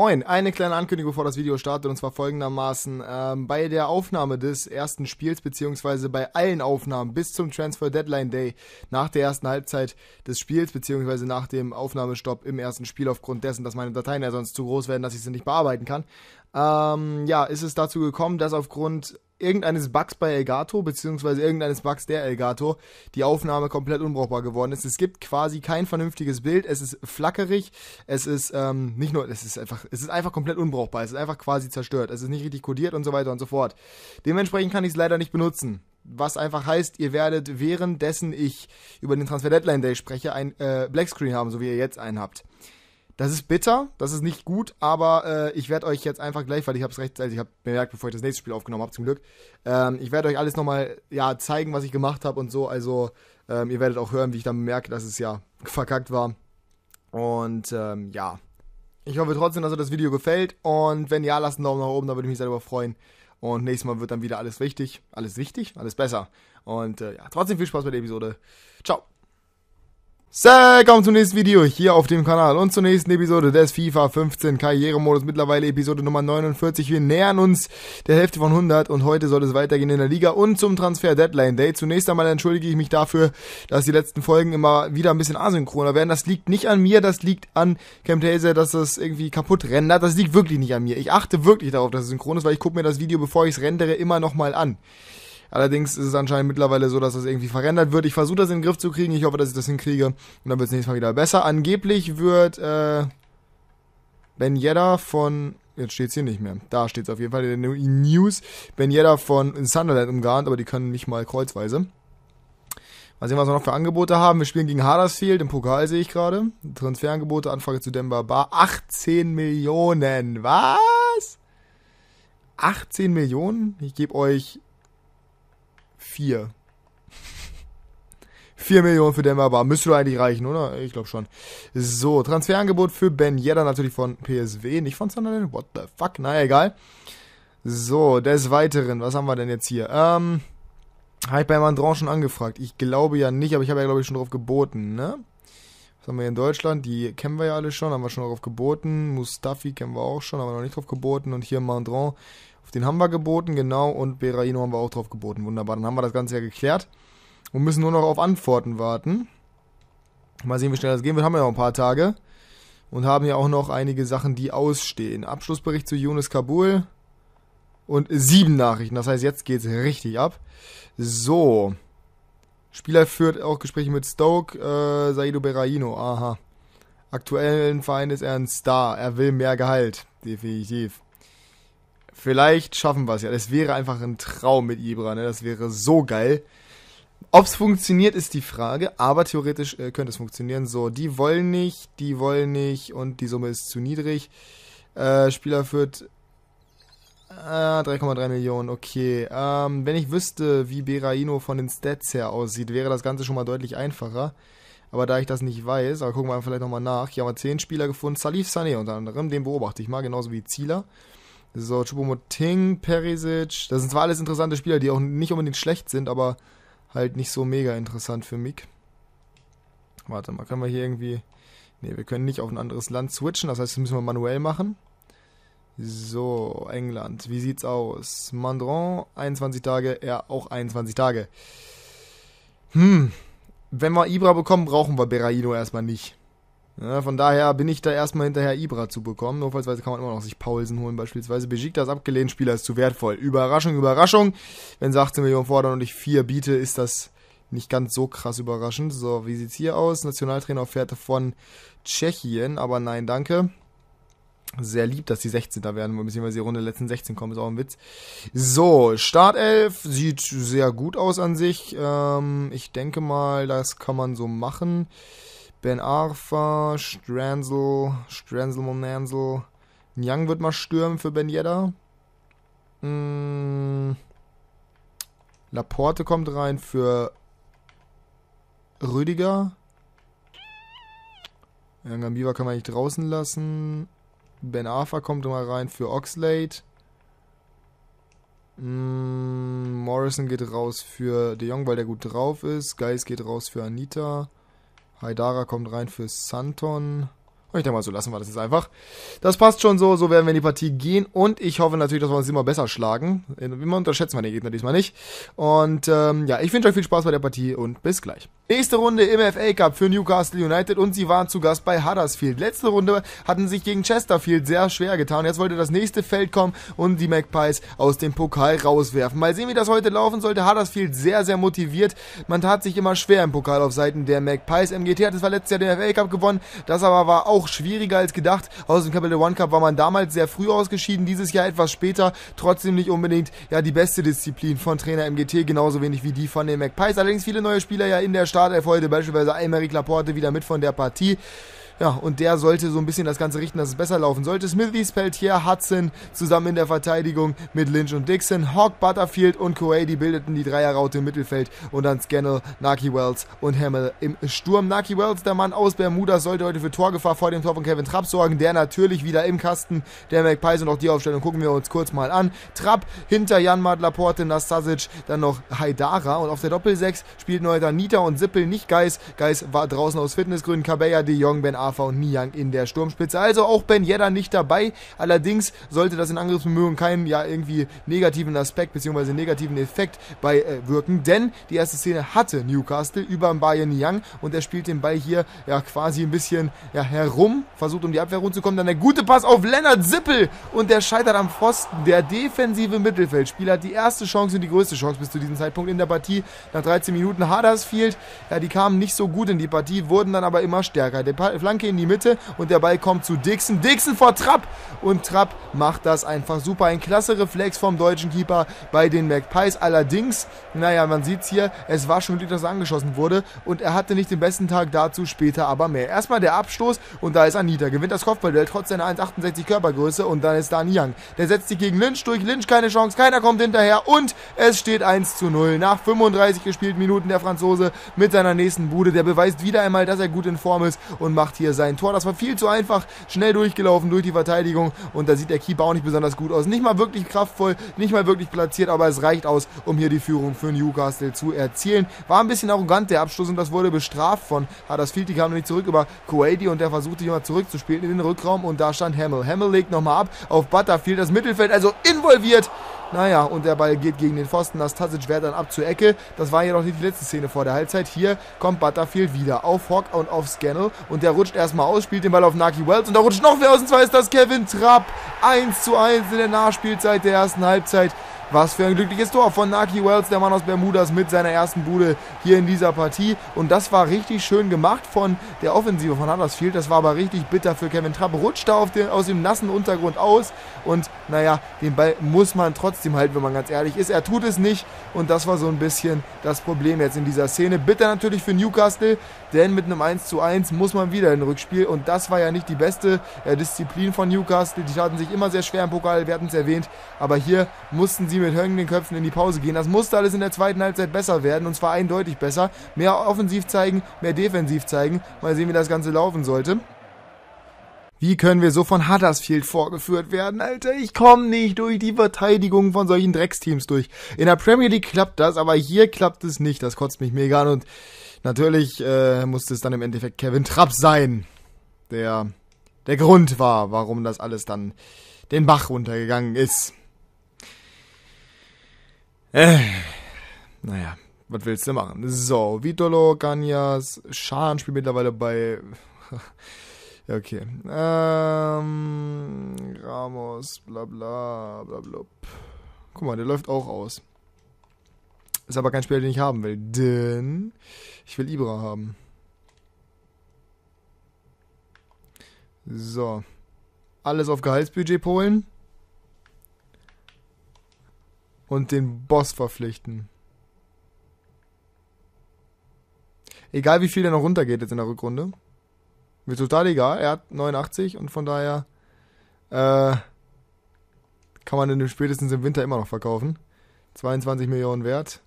Moin, eine kleine Ankündigung, bevor das Video startet, und zwar folgendermaßen. Bei der Aufnahme des ersten Spiels, beziehungsweise bei allen Aufnahmen bis zum Transfer Deadline Day nach der ersten Halbzeit des Spiels, beziehungsweise nach dem Aufnahmestopp im ersten Spiel, aufgrund dessen, dass meine Dateien ja sonst zu groß werden, dass ich sie nicht bearbeiten kann, ist es dazu gekommen, dass aufgrund irgendeines Bugs bei Elgato, beziehungsweise irgendeines Bugs der Elgato, die Aufnahme komplett unbrauchbar geworden ist. Es gibt quasi kein vernünftiges Bild, es ist flackerig, es ist es ist einfach komplett unbrauchbar, es ist einfach quasi zerstört, es ist nicht richtig codiert und so weiter und so fort. Dementsprechend kann ich es leider nicht benutzen. Was einfach heißt, ihr werdet währenddessen ich über den Transfer Deadline Day spreche, ein Blackscreen haben, so wie ihr jetzt einen habt. Das ist bitter, das ist nicht gut, aber ich werde euch jetzt einfach gleich, weil ich habe es rechtzeitig, ich habe bemerkt, bevor ich das nächste Spiel aufgenommen habe, zum Glück, ich werde euch alles nochmal zeigen, was ich gemacht habe und so, also ihr werdet auch hören, wie ich dann bemerke, dass es verkackt war. Und ich hoffe trotzdem, dass euch das Video gefällt, und wenn ja, lasst einen Daumen nach oben, da würde ich mich sehr darüber freuen. Und nächstes Mal wird dann wieder alles wichtig, alles besser. Und trotzdem viel Spaß bei der Episode. Ciao. Willkommen zum nächsten Video hier auf dem Kanal und zur nächsten Episode des FIFA 15 Karrieremodus, mittlerweile Episode Nummer 49. Wir nähern uns der Hälfte von 100 und heute soll es weitergehen in der Liga und zum Transfer Deadline Day. Zunächst einmal entschuldige ich mich dafür, dass die letzten Folgen immer wieder ein bisschen asynchroner werden. Das liegt nicht an mir, das liegt an Camtasia, dass das irgendwie kaputt rendert. Das liegt wirklich nicht an mir. Ich achte wirklich darauf, dass es synchron ist, weil ich gucke mir das Video, bevor ich es rendere, immer nochmal an. Allerdings ist es anscheinend mittlerweile so, dass das irgendwie verrendert wird. Ich versuche das in den Griff zu kriegen. Ich hoffe, dass ich das hinkriege. Und dann wird es nächstes Mal wieder besser. Angeblich wird Ben Yedder von... Jetzt steht es hier nicht mehr. Da steht es auf jeden Fall in den News. Ben Yedder von Sunderland umgarnt, aber die können nicht mal kreuzweise. Mal sehen, was wir noch für Angebote haben. Wir spielen gegen Huddersfield im Pokal, sehe ich gerade. Transferangebote, Anfrage zu Demba Bar. 18 Millionen. Was? 18 Millionen? Ich gebe euch... 4 Millionen für Demba Bar. Müsste doch eigentlich reichen, oder? Ich glaube schon. So, Transferangebot für Ben Yedder natürlich von PSW, nicht von Sunderland. What the fuck? Naja, egal. So, des Weiteren, was haben wir denn jetzt hier? Habe ich bei Mandron schon angefragt? Ich glaube ja nicht, aber ich habe ja, glaube ich, schon drauf geboten, ne? Was haben wir hier in Deutschland? Die kennen wir ja alle schon, haben wir schon drauf geboten. Mustafi kennen wir auch schon, haben wir noch nicht drauf geboten. Und hier Mandron, auf den haben wir geboten, genau. Und Berahino haben wir auch drauf geboten. Wunderbar, dann haben wir das Ganze ja geklärt. Und müssen nur noch auf Antworten warten. Mal sehen, wie schnell das gehen wird. Haben wir ja noch ein paar Tage. Und haben ja auch noch einige Sachen, die ausstehen. Abschlussbericht zu Yunus Kabul. Und 7 Nachrichten. Das heißt, jetzt geht's richtig ab. So. Spieler führt auch Gespräche mit Stoke. Saido Berahino. Aha. Aktuellen Verein ist er ein Star. Er will mehr Gehalt. Definitiv. Vielleicht schaffen wir es ja. Das wäre einfach ein Traum mit Ibra, ne? Das wäre so geil. Ob es funktioniert, ist die Frage, aber theoretisch könnte es funktionieren. So, die wollen nicht und die Summe ist zu niedrig. Spieler führt 3,3 Millionen, okay. Wenn ich wüsste, wie Berahino von den Stats her aussieht, wäre das Ganze schon mal deutlich einfacher. Aber da ich das nicht weiß, aber gucken wir vielleicht nochmal nach. Hier haben wir 10 Spieler gefunden. Salif Sané unter anderem, den beobachte ich mal, genauso wie Zieler. So, Choupo-Moting, Perisic. Das sind zwar alles interessante Spieler, die auch nicht unbedingt schlecht sind, aber halt nicht so mega interessant für mich. Warte mal, können wir hier irgendwie... Ne, wir können nicht auf ein anderes Land switchen, das heißt, das müssen wir manuell machen. So, England, wie sieht's aus? Mandron, 21 Tage, er auch 21 Tage. Wenn wir Ibra bekommen, brauchen wir Berahino erstmal nicht. Ja, von daher bin ich da erstmal hinterher, Ibra zu bekommen. Notfallsweise kann man immer noch sich Paulsen holen beispielsweise. Besiktas abgelehnt, Spieler ist zu wertvoll. Überraschung, Überraschung. Wenn sie 18 Millionen fordern und ich 4 biete, ist das nicht ganz so krass überraschend. So, wie sieht's hier aus? Nationaltrainer-Offerte von Tschechien, aber nein, danke. Sehr lieb, dass die 16. werden, beziehungsweise die Runde der letzten 16 kommen, ist auch ein Witz. So, Startelf sieht sehr gut aus an sich. Ich denke mal, das kann man so machen. Ben Arfa, Stranzel, Monanzel. Nyang wird mal stürmen für Ben Yedder. Laporte kommt rein für Rüdiger. Gambiva kann man nicht draußen lassen. Ben Arfa kommt mal rein für Oxlade. Morrison geht raus für De Jong, weil der gut drauf ist. Geis geht raus für Anita. Haidara kommt rein für Santon. Und ich denke mal, so lassen wir das jetzt einfach. Das passt schon so, so werden wir in die Partie gehen. Und ich hoffe natürlich, dass wir uns immer besser schlagen. Immer unterschätzen wir den Gegner diesmal nicht. Und ja, ich wünsche euch viel Spaß bei der Partie und bis gleich. Nächste Runde im FA Cup für Newcastle United und sie waren zu Gast bei Huddersfield. Letzte Runde hatten sich gegen Chesterfield sehr schwer getan. Jetzt wollte das nächste Feld kommen und die Magpies aus dem Pokal rauswerfen. Mal sehen, wie das heute laufen sollte. Huddersfield sehr, sehr motiviert. Man tat sich immer schwer im Pokal auf Seiten der Magpies. MGT hat es letztes Jahr den FA Cup gewonnen. Das aber war auch schwieriger als gedacht. Aus dem Capital One Cup war man damals sehr früh ausgeschieden. Dieses Jahr etwas später. Trotzdem nicht unbedingt ja die beste Disziplin von Trainer MGT. Genauso wenig wie die von den Magpies. Allerdings viele neue Spieler ja in der Startelf heute. Beispielsweise Aymeric Laporte wieder mit von der Partie. Ja, und der sollte so ein bisschen das Ganze richten, dass es besser laufen sollte. Smithies, Peltier, Hudson zusammen in der Verteidigung mit Lynch und Dixon. Hawk, Butterfield und Coady bildeten die Dreierraute im Mittelfeld und dann Scannell, Naki Wells und Hamill im Sturm. Naki Wells, der Mann aus Bermuda, sollte heute für Torgefahr vor dem Tor von Kevin Trapp sorgen, der natürlich wieder im Kasten der Magpies, und auch die Aufstellung gucken wir uns kurz mal an. Trapp hinter Janmaat, Laporte, Nastasic, dann noch Haidara und auf der Doppel-6 spielten heute Anita und Sippel, nicht Geis. Geis war draußen aus Fitnessgründen, Cabella, De Jong, Ben Arfa und Niang in der Sturmspitze. Also auch Ben Yedder nicht dabei. Allerdings sollte das in Angriffsbemühungen keinen ja irgendwie negativen Aspekt bzw. negativen Effekt wirken, denn die erste Szene hatte Newcastle über Mbaye Niang und er spielt den Ball hier ja quasi ein bisschen ja, herum, versucht um die Abwehr rumzukommen. Dann der gute Pass auf Lennart Sippel und der scheitert am Pfosten. Der defensive Mittelfeldspieler hat die erste Chance und die größte Chance bis zu diesem Zeitpunkt in der Partie. Nach 13 Minuten Huddersfield, ja, die kamen nicht so gut in die Partie, wurden dann aber immer stärker. Der Flanke in die Mitte und der Ball kommt zu Dixon. Dixon vor Trapp und Trapp macht das einfach super. Ein klasse Reflex vom deutschen Keeper bei den Magpies. Allerdings, naja, man sieht es hier, es war schon Glück, dass er angeschossen wurde und er hatte nicht den besten Tag dazu, später aber mehr. Erstmal der Abstoß und da ist Anita. Gewinnt das Kopfballduell trotz seiner 1,68 Körpergröße und dann ist da Niang. Der setzt sich gegen Lynch durch. Lynch keine Chance, keiner kommt hinterher und es steht 1:0. Nach 35 gespielten Minuten der Franzose mit seiner nächsten Bude. Der beweist wieder einmal, dass er gut in Form ist und macht hier sein Tor. Das war viel zu einfach, schnell durchgelaufen durch die Verteidigung und da sieht der Keeper auch nicht besonders gut aus. Nicht mal wirklich kraftvoll, nicht mal wirklich platziert, aber es reicht aus, um hier die Führung für Newcastle zu erzielen. War ein bisschen arrogant der Abschluss und das wurde bestraft von Huddersfield. Die kamen nicht zurück über Coady und der versuchte hier mal zurückzuspielen in den Rückraum und da stand Hamill. Hamill legt nochmal ab auf Butterfield, das Mittelfeld also involviert. Naja, und der Ball geht gegen den Pfosten. Nastasic wehrt dann ab zur Ecke. Das war jedoch nicht die letzte Szene vor der Halbzeit. Hier kommt Butterfield wieder auf Hawk und auf Scannell. Und der rutscht erstmal aus, spielt den Ball auf Naki Wells. Und da rutscht noch wer aus. Und zwar ist das Kevin Trapp. 1:1 in der Nachspielzeit der ersten Halbzeit. Was für ein glückliches Tor von Naki Wells, der Mann aus Bermudas, mit seiner ersten Bude hier in dieser Partie. Und das war richtig schön gemacht von der Offensive von Huddersfield. Das war aber richtig bitter für Kevin Trapp. Rutscht da aus dem nassen Untergrund aus. Und naja, den Ball muss man trotzdem halten, wenn man ganz ehrlich ist. Er tut es nicht. Und das war so ein bisschen das Problem jetzt in dieser Szene. Bitter natürlich für Newcastle, denn mit einem 1:1 muss man wieder in Rückspiel. Und das war ja nicht die beste Disziplin von Newcastle. Die taten sich immer sehr schwer im Pokal, wir hatten es erwähnt. Aber hier mussten sie mit hängenden Köpfen in die Pause gehen. Das musste alles in der zweiten Halbzeit besser werden und zwar eindeutig besser. Mehr offensiv zeigen, mehr defensiv zeigen. Mal sehen, wie das Ganze laufen sollte. Wie können wir so von Huddersfield vorgeführt werden, Alter? Ich komme nicht durch die Verteidigung von solchen Drecksteams durch. In der Premier League klappt das, aber hier klappt es nicht. Das kotzt mich mega an und natürlich musste es dann im Endeffekt Kevin Trapp sein, der Grund war, warum das alles dann den Bach runtergegangen ist. Naja, was willst du machen? So, Vitolo, Cañas, Schan spielt mittlerweile bei... ja, okay. Ramos, bla bla, bla bla. Guck mal, der läuft auch aus. Ist aber kein Spieler, den ich haben will, denn ich will Ibra haben. So. Alles auf Gehaltsbudget polen. Und den Boss verpflichten. Egal wie viel der noch runtergeht jetzt in der Rückrunde. Mir total egal. Er hat 89 und von daher kann man den spätestens im Winter immer noch verkaufen. 22 Millionen wert.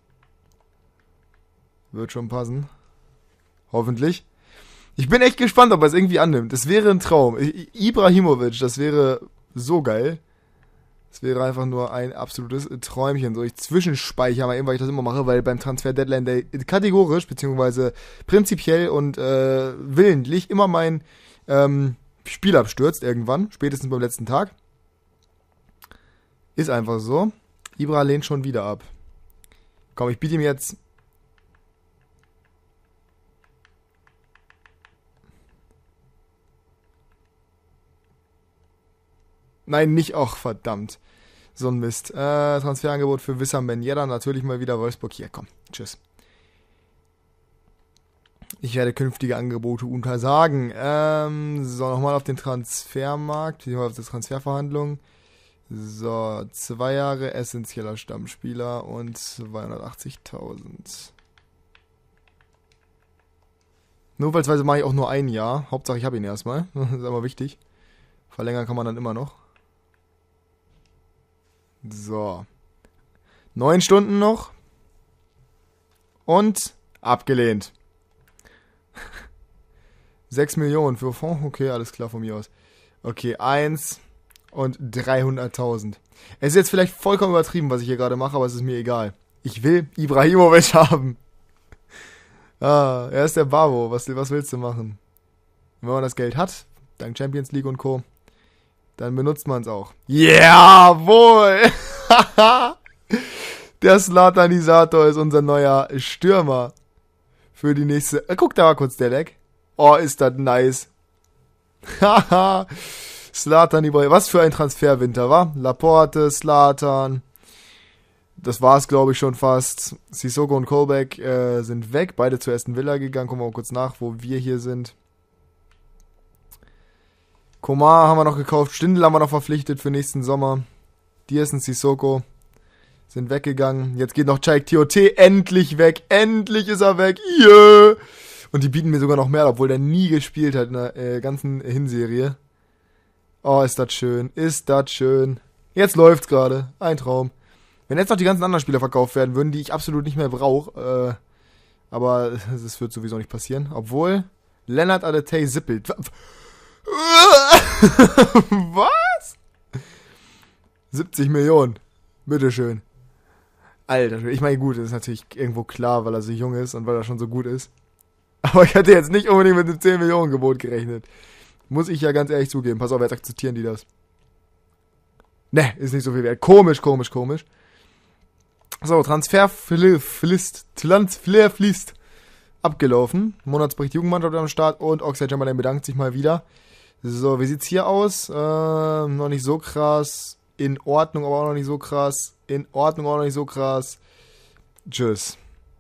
Wird schon passen. Hoffentlich. Ich bin echt gespannt, ob er es irgendwie annimmt. Es wäre ein Traum. Ibrahimovic, das wäre so geil. Es wäre einfach nur ein absolutes Träumchen. So, ich zwischenspeichere mal eben, weil ich das immer mache, weil beim Transfer Deadline Day kategorisch, beziehungsweise prinzipiell und willentlich immer mein Spiel abstürzt irgendwann, spätestens beim letzten Tag. Ist einfach so. Ibra lehnt schon wieder ab. Komm, ich biete ihm jetzt... Nein, nicht. Och, verdammt. So ein Mist. Transferangebot für Wissam Ben Yedder. Natürlich mal wieder Wolfsburg. Hier, komm. Tschüss. Ich werde künftige Angebote untersagen. So, nochmal auf den Transfermarkt. Hier auf die Transferverhandlungen. So, 2 Jahre essentieller Stammspieler und 280.000. Notfallsweise mache ich auch nur 1 Jahr. Hauptsache ich habe ihn erstmal. Das ist aber wichtig. Verlängern kann man dann immer noch. So. 9 Stunden noch. Und abgelehnt. 6 Millionen für Fonds. Okay, alles klar von mir aus. Okay, 1 und 300.000. Es ist jetzt vielleicht vollkommen übertrieben, was ich hier gerade mache, aber es ist mir egal. Ich will Ibrahimovic haben. Ah, er ist der Babo. Was willst du machen? Wenn man das Geld hat, dank Champions League und Co., dann benutzt man es auch. Jawohl! Der Zlatanisator ist unser neuer Stürmer. Für die nächste... guck da mal kurz, der Leck. Oh, ist das nice. Haha. Zlatan, was für ein Transferwinter, wa? Laporte, Zlatan. Das war's, glaube ich, schon fast. Sissoko und Colbeck sind weg. Beide zur Aston Villa gegangen. Gucken wir mal kurz nach, wo wir hier sind. Komar haben wir noch gekauft. Stindl haben wir noch verpflichtet für nächsten Sommer. Diersen, Sissoko sind weggegangen. Jetzt geht noch Cheick Tioté endlich weg. Endlich ist er weg. Yeah. Und die bieten mir sogar noch mehr, obwohl der nie gespielt hat in der ganzen Hinserie. Oh, ist das schön. Ist das schön. Jetzt läuft's gerade. Ein Traum. Wenn jetzt noch die ganzen anderen Spieler verkauft werden würden, die ich absolut nicht mehr brauche, aber das wird sowieso nicht passieren. Obwohl, Lennart Adetey sippelt. Was? 70 Millionen. Bitteschön. Alter, ich meine, gut, das ist natürlich irgendwo klar, weil er so jung ist und weil er schon so gut ist. Aber ich hätte jetzt nicht unbedingt mit einem 10 Millionen Gebot gerechnet. Muss ich ja ganz ehrlich zugeben. Pass auf, jetzt akzeptieren die das. Ne, ist nicht so viel wert. Komisch. So, Transfer fließt. Abgelaufen. Monatsbericht Jugendmannschaft am Start und Oxlade-Chamberlain bedankt sich mal wieder. So, wie sieht's hier aus? Noch nicht so krass. In Ordnung, aber auch noch nicht so krass. In Ordnung, auch noch nicht so krass. Tschüss.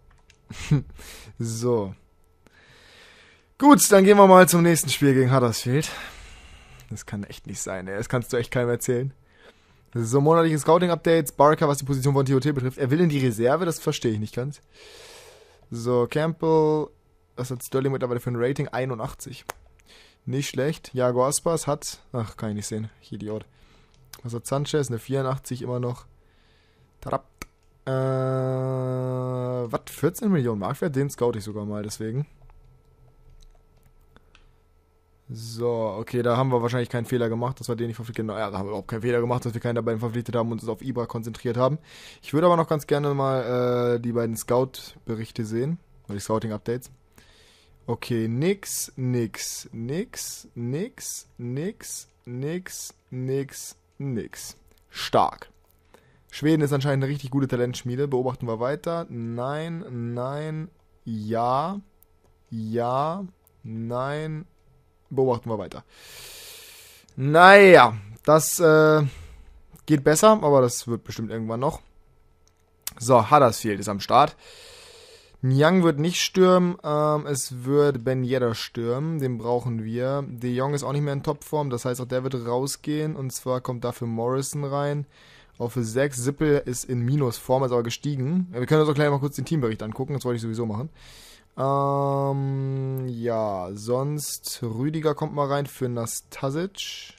So. Gut, dann gehen wir mal zum nächsten Spiel gegen Huddersfield. Das kann echt nicht sein, ey. Das kannst du echt keinem erzählen. So, monatliche Scouting-Updates. Barker, was die Position von TOT betrifft. Er will in die Reserve, das verstehe ich nicht ganz. So, Campbell. Was hat Sterling mittlerweile für ein Rating? 81. Nicht schlecht. Jago Aspas hat... Ach, kann ich nicht sehen. Ich Idiot. Was hat Sanchez? Eine 84 immer noch. Tarap. Was? 14 Millionen Marktwert? Den scout ich sogar mal, deswegen. So, okay, da haben wir wahrscheinlich keinen Fehler gemacht, dass wir den nicht verpflichtet haben. Ja, da haben wir überhaupt keinen Fehler gemacht, dass wir keinen der beiden verpflichtet haben und uns auf Ibra konzentriert haben. Ich würde aber noch ganz gerne mal die beiden Scout-Berichte sehen. Oder die Scouting-Updates. Okay, nix. Stark. Schweden ist anscheinend eine richtig gute Talentschmiede. Beobachten wir weiter. Nein, ja, nein. Beobachten wir weiter. Naja, das geht besser, aber das wird bestimmt irgendwann noch. So, Huddersfield ist am Start. Nyang wird nicht stürmen, es wird Ben Yedder stürmen, den brauchen wir. De Jong ist auch nicht mehr in Topform, das heißt auch der wird rausgehen und zwar kommt dafür Morrison rein. Auf 6, Sippel ist in Minusform, ist aber gestiegen. Wir können uns auch gleich mal kurz den Teambericht angucken, das wollte ich sowieso machen. Ja, sonst Rüdiger kommt mal rein für Nastasic.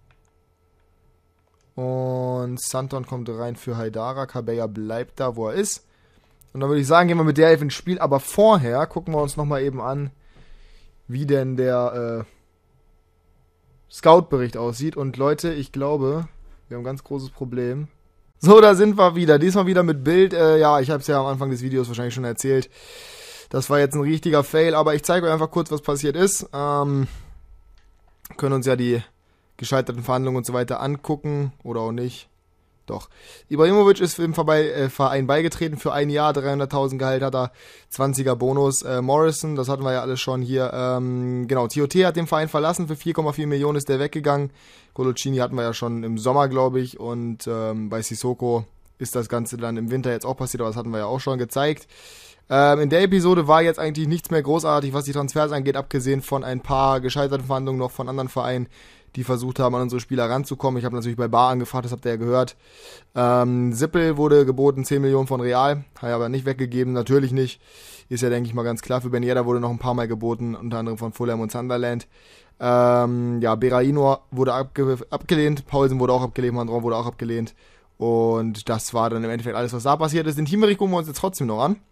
Und Santon kommt rein für Haidara. Cabella bleibt da, wo er ist. Und dann würde ich sagen, gehen wir mit der Elf ins Spiel. Aber vorher gucken wir uns nochmal eben an, wie denn der Scout-Bericht aussieht. Und Leute, ich glaube, wir haben ein ganz großes Problem. So, da sind wir wieder. Diesmal wieder mit Bild. Ja, ich habe es ja am Anfang des Videos wahrscheinlich schon erzählt. Das war jetzt ein richtiger Fail, aber ich zeige euch einfach kurz, was passiert ist. Können uns ja die gescheiterten Verhandlungen und so weiter angucken oder auch nicht. Doch. Ibrahimovic ist im Verein beigetreten für ein Jahr, 300.000 Gehalt hat er, 20er Bonus. Morrison, das hatten wir ja alles schon hier. Genau, TOT hat den Verein verlassen, für 4,4 Millionen ist der weggegangen. Coloccini hatten wir ja schon im Sommer, glaube ich. Und bei Sissoko ist das Ganze dann im Winter jetzt auch passiert, aber das hatten wir ja auch schon gezeigt. In der Episode war jetzt eigentlich nichts mehr großartig, was die Transfers angeht, abgesehen von ein paar gescheiterten Verhandlungen noch von anderen Vereinen, die versucht haben, an unsere Spieler ranzukommen. Ich habe natürlich bei Bar angefragt, das habt ihr ja gehört. Sippel wurde geboten, 10 Millionen von Real, hat er aber nicht weggegeben, natürlich nicht. Ist ja, denke ich mal, ganz klar. Für Ben Yedder wurde noch ein paar Mal geboten, unter anderem von Fulham und Sunderland. Berahino wurde abgelehnt, Paulsen wurde auch abgelehnt, Mandron wurde auch abgelehnt. Und das war dann im Endeffekt alles, was da passiert ist. Den Teamericht gucken wir uns jetzt trotzdem noch an.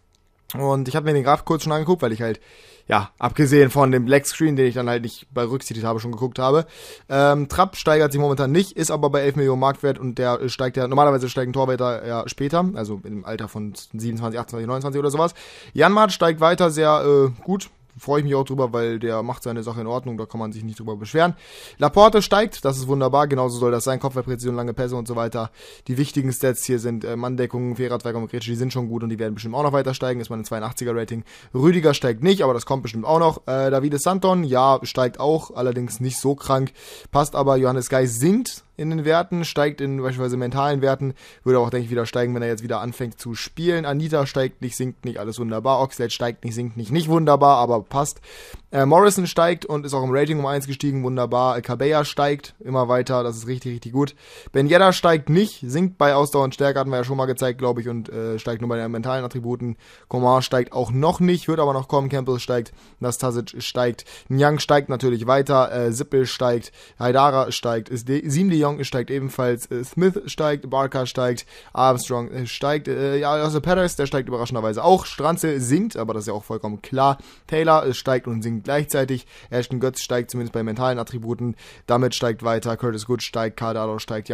Und ich habe mir den Graph kurz schon angeguckt, weil ich halt, ja, abgesehen von dem Black Screen, den ich dann halt nicht berücksichtigt habe, schon geguckt habe. Trapp steigert sich momentan nicht, ist aber bei 11 Millionen Marktwert und der steigt ja, normalerweise steigen Torhüter ja später, also im Alter von 27, 28, 29 oder sowas. Janmaat steigt weiter sehr gut. Freue ich mich auch drüber, weil der macht seine Sache in Ordnung, da kann man sich nicht drüber beschweren. Laporte steigt, das ist wunderbar, genauso soll das sein, Kopfballpräzision, lange Pässe und so weiter. Die wichtigen Stats hier sind Manndeckung, Fehler, und Grätsche, die sind schon gut und die werden bestimmt auch noch weiter steigen, ist mal ein 82er Rating. Rüdiger steigt nicht, aber das kommt bestimmt auch noch. Davide Santon, ja, steigt auch, allerdings nicht so krank, passt aber. Johannes Geis sinkt in den Werten, steigt in beispielsweise mentalen Werten, würde auch, denke ich, wieder steigen, wenn er jetzt wieder anfängt zu spielen. Anita steigt nicht, sinkt nicht, alles wunderbar. Oxlade steigt nicht, sinkt nicht wunderbar, aber passt. Morrison steigt und ist auch im Rating um 1 gestiegen, wunderbar. Cabella steigt immer weiter, das ist richtig, richtig gut. Ben Yedder steigt nicht, sinkt bei Ausdauer und Stärke, hatten wir ja schon mal gezeigt, glaube ich, und steigt nur bei den mentalen Attributen. Coman steigt auch noch nicht, wird aber noch kommen. Campbell steigt, Nastasic steigt, Nyang steigt natürlich weiter, Sippel steigt, Haidara steigt, Siem de Jong steigt ebenfalls, Smith steigt, Barker steigt, Armstrong steigt, also Perez, der steigt überraschenderweise auch, Stranzel sinkt, aber das ist ja auch vollkommen klar. Taylor steigt und sinkt gleichzeitig, Ashton Götz steigt zumindest bei mentalen Attributen, damit steigt weiter, Curtis Good steigt, Cardado steigt,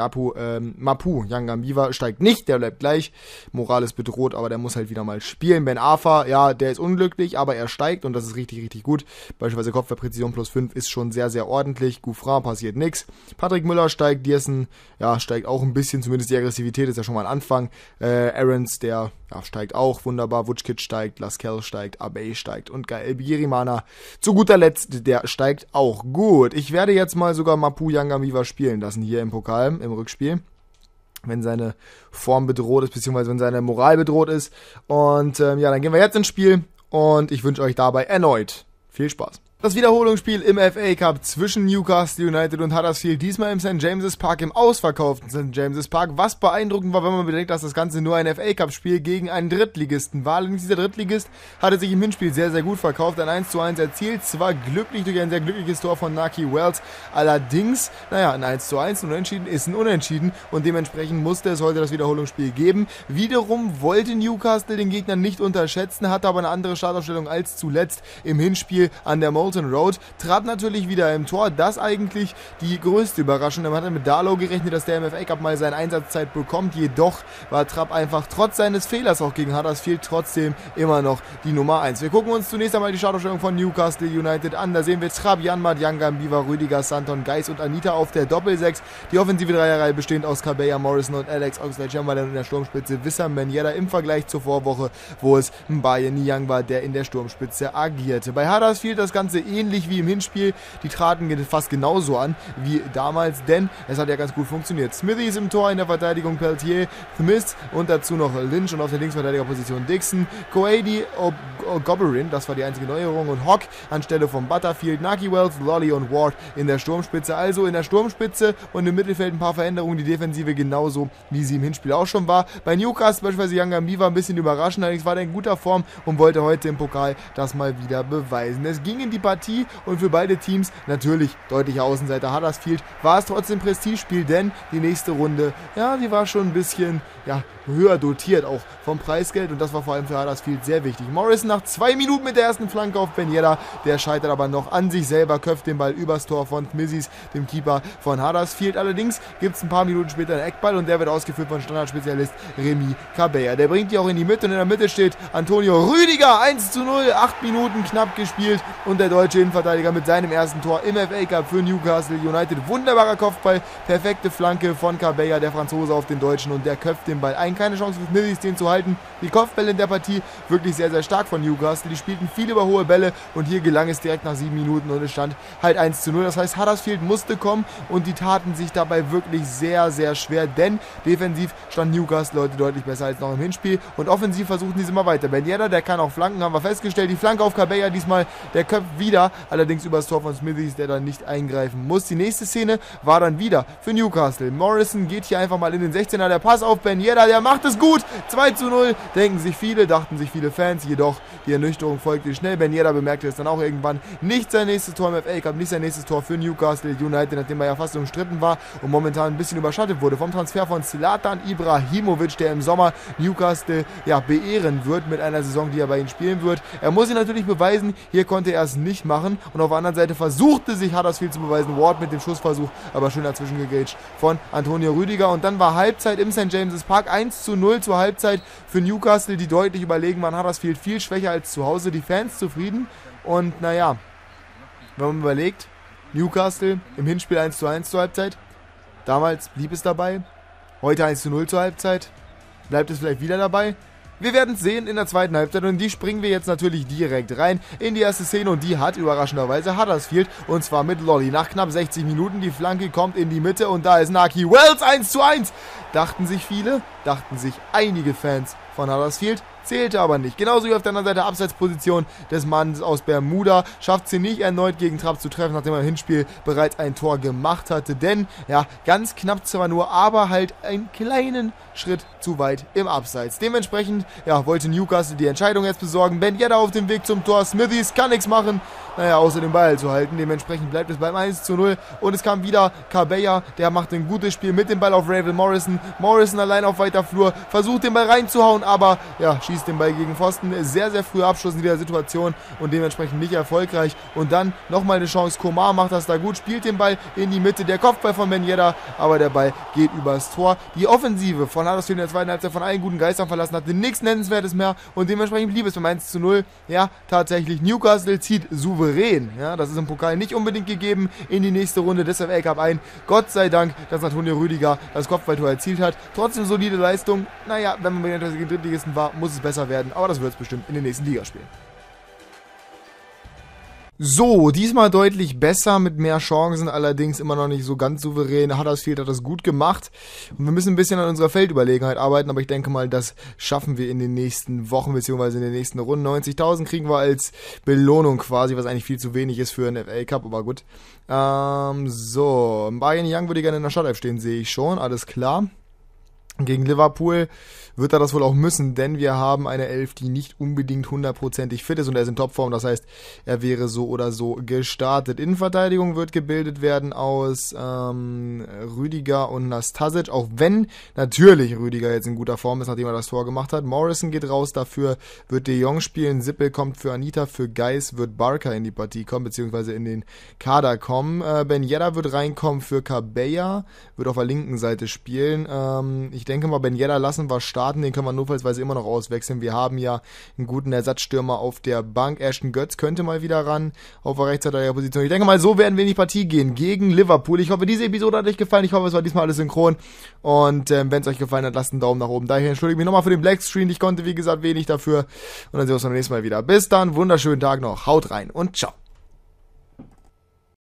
Mapu, Yangambiva steigt nicht, der bleibt gleich, Morales bedroht, aber der muss halt wieder mal spielen. Ben Arfa, ja, der ist unglücklich, aber er steigt und das ist richtig, richtig gut, beispielsweise Kopfballpräzision plus 5 ist schon sehr, sehr ordentlich, Gouffran passiert nichts, Patrick Müller steigt, Diersen, ja, steigt auch ein bisschen, zumindest die Aggressivität ist ja schon mal ein Anfang, Aarons, der ja, steigt auch wunderbar, Vucic steigt, Lascelles steigt, Abey steigt und Birimana zu guter Letzt, der steigt auch gut. Ich werde jetzt mal sogar Mapu Yangambiva spielen lassen hier im Pokal, im Rückspiel, wenn seine Form bedroht ist, beziehungsweise wenn seine Moral bedroht ist. Und ja, dann gehen wir jetzt ins Spiel und ich wünsche euch dabei erneut viel Spaß. Das Wiederholungsspiel im FA Cup zwischen Newcastle United und Huddersfield, diesmal im St. James's Park, im ausverkauften St. James's Park, was beeindruckend war, wenn man bedenkt, dass das Ganze nur ein FA Cup Spiel gegen einen Drittligisten war. Allerdings dieser Drittligist hatte sich im Hinspiel sehr, sehr gut verkauft, ein 1:1 erzielt, zwar glücklich durch ein sehr glückliches Tor von Naki Wells, allerdings, naja, ein 1:1, ein Unentschieden ist ein Unentschieden und dementsprechend musste es heute das Wiederholungsspiel geben. Wiederum wollte Newcastle den Gegner nicht unterschätzen, hatte aber eine andere Startaufstellung als zuletzt im Hinspiel an der Road, trat natürlich wieder im Tor, das eigentlich die größte Überraschung. Man hatte mit Darlow gerechnet, dass der im FA Cup mal seine Einsatzzeit bekommt, jedoch war Trapp einfach trotz seines Fehlers auch gegen Huddersfield trotzdem immer noch die Nummer 1. Wir gucken uns zunächst einmal die Startaufstellung von Newcastle United an, da sehen wir Trapp, Janmaat, Yangambiva, Rüdiger, Santon, Geis und Anita auf der Doppel-6, die offensive Dreierreihe bestehend aus Cabella, Morrison und Alex Oxlade-Chamberlain in der Sturmspitze, Wissam Ben Yedder im Vergleich zur Vorwoche, wo es Mbaye Niang war, der in der Sturmspitze agierte. Bei Huddersfield das Ganze ähnlich wie im Hinspiel, die traten fast genauso an wie damals, denn es hat ja ganz gut funktioniert. Smithy ist im Tor, in der Verteidigung Peltier, Smith und dazu noch Lynch und auf der Linksverteidigerposition Dixon, Coady, Goberin, das war die einzige Neuerung, und Hock anstelle von Butterfield, Naki Wells, Lolly und Ward in der Sturmspitze, also in der Sturmspitze und im Mittelfeld ein paar Veränderungen, die Defensive genauso wie sie im Hinspiel auch schon war. Bei Newcastle beispielsweise Yangambiva ein bisschen überraschend, allerdings war der in guter Form und wollte heute im Pokal das mal wieder beweisen. Es ging in die Partie und für beide Teams natürlich deutlicher Außenseiter Huddersfield war es trotzdem Prestigespiel, denn die nächste Runde, ja, die war schon ein bisschen, ja, höher dotiert, auch vom Preisgeld, und das war vor allem für Huddersfield sehr wichtig. Morrison nach 2 Minuten mit der ersten Flanke auf Ben Yedder, der scheitert aber noch an sich selber, köpft den Ball übers Tor von Mizis, dem Keeper von Huddersfield. Allerdings gibt es ein paar Minuten später einen Eckball und der wird ausgeführt von Standardspezialist Remy Cabella. Der bringt die auch in die Mitte und in der Mitte steht Antonio Rüdiger, 1:0, 8 Minuten knapp gespielt und der deutsche Innenverteidiger mit seinem ersten Tor im FA Cup für Newcastle United. Wunderbarer Kopfball, perfekte Flanke von Cabella, der Franzose, auf den Deutschen, und der köpft den Ball ein. Keine Chance für Mizis, den zu halten. Die Kopfbälle in der Partie wirklich sehr, sehr stark von Newcastle. Die spielten viel über hohe Bälle und hier gelang es direkt nach 7 Minuten und es stand halt 1:0. Das heißt, Huddersfield musste kommen und die taten sich dabei wirklich sehr, sehr schwer, denn defensiv stand Newcastle heute deutlich besser als noch im Hinspiel und offensiv versuchten sie es immer weiter. Ben Yedder, der kann auch flanken, haben wir festgestellt. Die Flanke auf Cabella diesmal, der köpft wieder, allerdings übers Tor von Smithies, der dann nicht eingreifen muss. Die nächste Szene war dann wieder für Newcastle. Morrison geht hier einfach mal in den 16er, der Pass auf Ben Yedder, der macht es gut. 2:0, denken sich viele, dachten sich viele Fans, jedoch die Ernüchterung folgte schnell. Ben Yedder bemerkte es dann auch irgendwann. Nicht sein nächstes Tor im FA Cup, nicht sein nächstes Tor für Newcastle United, nachdem er ja fast umstritten war und momentan ein bisschen überschattet wurde vom Transfer von Zlatan Ibrahimovic, der im Sommer Newcastle beehren wird mit einer Saison, die er bei ihnen spielen wird. Er muss sich natürlich beweisen, hier konnte er es nicht machen und auf der anderen Seite versuchte sich Huddersfield zu beweisen, Ward mit dem Schussversuch, aber schön dazwischen gegrätscht von Antonio Rüdiger und dann war Halbzeit im St. James's Park, 1:0 zur Halbzeit für Newcastle, die deutlich überlegen waren. Huddersfield viel schwächer als zu Hause, die Fans zufrieden und naja, wenn man überlegt, Newcastle im Hinspiel 1:1 zur Halbzeit, damals blieb es dabei, heute 1:0 zur Halbzeit, bleibt es vielleicht wieder dabei? Wir werden es sehen in der zweiten Halbzeit und die springen wir jetzt natürlich direkt rein in die erste Szene und die hat überraschenderweise Huddersfield und zwar mit Lolly. Nach knapp 60 Minuten, die Flanke kommt in die Mitte und da ist Naki Wells 1:1. Dachten sich viele, dachten sich einige Fans von Huddersfield, zählte aber nicht. Genauso wie auf der anderen Seite Abseitsposition des Manns aus Bermuda, schafft sie nicht erneut gegen Trapp zu treffen, nachdem er im Hinspiel bereits ein Tor gemacht hatte, denn, ja, ganz knapp zwar nur, aber halt einen kleinen Schritt zu weit im Abseits. Dementsprechend, ja, wollte Newcastle die Entscheidung jetzt besorgen. Ben Yedder auf dem Weg zum Tor, Smithies kann nichts machen, naja, außer den Ball zu halten. Dementsprechend bleibt es beim 1:0 und es kam wieder Cabella, der macht ein gutes Spiel mit dem Ball auf Ravel Morrison. Morrison allein auf weiter Flur, versucht den Ball reinzuhauen, aber ja, schießt den Ball gegen Pfosten. Sehr, sehr früher Abschluss in dieser Situation und dementsprechend nicht erfolgreich. Und dann nochmal eine Chance. Komar macht das da gut, spielt den Ball in die Mitte. Der Kopfball von Ben Yedder, aber der Ball geht übers Tor. Die Offensive von Huddersfield in der zweiten Halbzeit von allen guten Geistern verlassen, hatte nichts Nennenswertes mehr und dementsprechend blieb es beim 1:0. Ja, tatsächlich, Newcastle zieht souverän, ja, das ist im Pokal nicht unbedingt gegeben, in die nächste Runde des FA Cup ein. Gott sei Dank, dass Antonio Rüdiger das Kopfballtor erzielt hat. Trotzdem solide Leistung. Naja, wenn man bei den Drittligisten war, muss es besser werden, aber das wird es bestimmt in den nächsten Ligaspielen. So, diesmal deutlich besser, mit mehr Chancen, allerdings immer noch nicht so ganz souverän. Huddersfield hat das gut gemacht und wir müssen ein bisschen an unserer Feldüberlegenheit arbeiten, aber ich denke mal, das schaffen wir in den nächsten Wochen bzw. in den nächsten Runden. 90.000 kriegen wir als Belohnung quasi, was eigentlich viel zu wenig ist für einen FA Cup, aber gut. So, Bayern Young würde gerne in der Startelf stehen, sehe ich schon, alles klar. Gegen Liverpool wird er das wohl auch müssen, denn wir haben eine Elf, die nicht unbedingt hundertprozentig fit ist und er ist in Topform, das heißt, er wäre so oder so gestartet. Innenverteidigung wird gebildet werden aus Rüdiger und Nastasic, auch wenn natürlich Rüdiger jetzt in guter Form ist, nachdem er das Tor gemacht hat. Morrison geht raus, dafür wird De Jong spielen, Sippel kommt für Anita, für Geis wird Barker in die Partie kommen, beziehungsweise in den Kader kommen. Ben Yedder wird reinkommen für Cabella, wird auf der linken Seite spielen. Ich denke mal, Ben Yedder lassen wir starten, den können wir notfallsweise immer noch auswechseln. Wir haben ja einen guten Ersatzstürmer auf der Bank. Ashton Götz könnte mal wieder ran auf der Rechtsverteidigerposition. Ich denke mal, so werden wir in die Partie gehen gegen Liverpool. Ich hoffe, diese Episode hat euch gefallen. Ich hoffe, es war diesmal alles synchron. Und wenn es euch gefallen hat, lasst einen Daumen nach oben. Daher entschuldige ich mich nochmal für den Blackscreen. Ich konnte, wie gesagt, wenig dafür. Und dann sehen wir uns beim nächsten Mal wieder. Bis dann, wunderschönen Tag noch. Haut rein und ciao.